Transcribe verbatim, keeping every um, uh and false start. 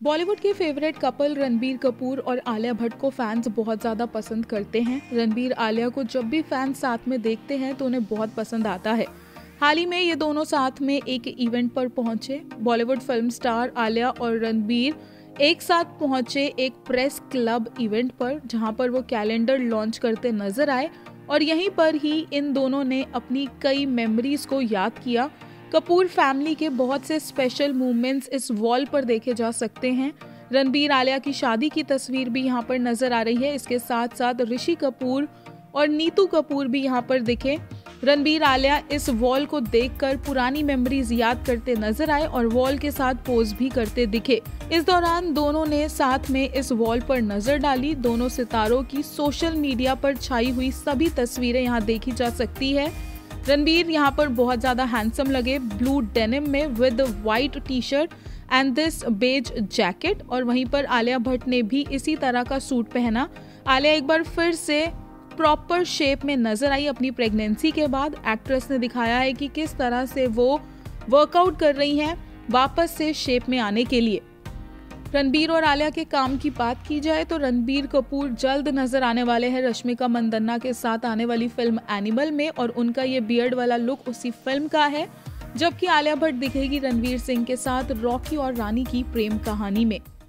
बॉलीवुड के favourite couple Ranbir Kapoor और आलिया भट्ट को फैंस बहुत ज़्यादा पसंद करते हैं। रणबीर आलिया को जब भी फैंस साथ में देखते हैं तो उन्हें बहुत पसंद आता है। हाल ही में ये दोनों साथ में एक इवेंट पर पहुंचे। बॉलीवुड फिल्म स्टार आलिया और रणबीर एक साथ पहुंचे एक प्रेस क्लब इवेंट पर, जहां पर वो कैलेंडर लॉन्च करते नजर आए और यहीं पर ही इन दोनों ने अपनी कई मेमोरीज को याद किया। कपूर फैमिली के बहुत से स्पेशल मोमेंट्स इस वॉल पर देखे जा सकते हैं। रणबीर आलिया की शादी की तस्वीर भी यहाँ पर नजर आ रही है। इसके साथ साथ ऋषि कपूर और नीतू कपूर भी यहाँ पर दिखे। रणबीर आलिया इस वॉल को देखकर पुरानी मेमोरीज याद करते नजर आए और वॉल के साथ पोज भी करते दिखे। इस दौरान दोनों ने साथ में इस वॉल पर नजर डाली। दोनों सितारों की सोशल मीडिया पर छाई हुई सभी तस्वीरें यहाँ देखी जा सकती है। रणबीर यहाँ पर बहुत ज्यादा हैंडसम लगे, ब्लू डेनिम में with white T shirt and this beige jacket, और वहीं पर आलिया भट्ट ने भी इसी तरह का सूट पहना। आलिया एक बार फिर से प्रॉपर शेप में नजर आई अपनी प्रेगनेंसी के बाद। एक्ट्रेस ने दिखाया है कि किस तरह से वो वर्कआउट कर रही हैं वापस से शेप में आने के लिए। रणबीर और आलिया के काम की बात की जाए तो रणबीर कपूर जल्द नजर आने वाले हैं रश्मिका मंदान्ना के साथ आने वाली फिल्म एनिमल में, और उनका ये बियर्ड वाला लुक उसी फिल्म का है। जबकि आलिया भट्ट दिखेगी रणवीर सिंह के साथ रॉकी और रानी की प्रेम कहानी में।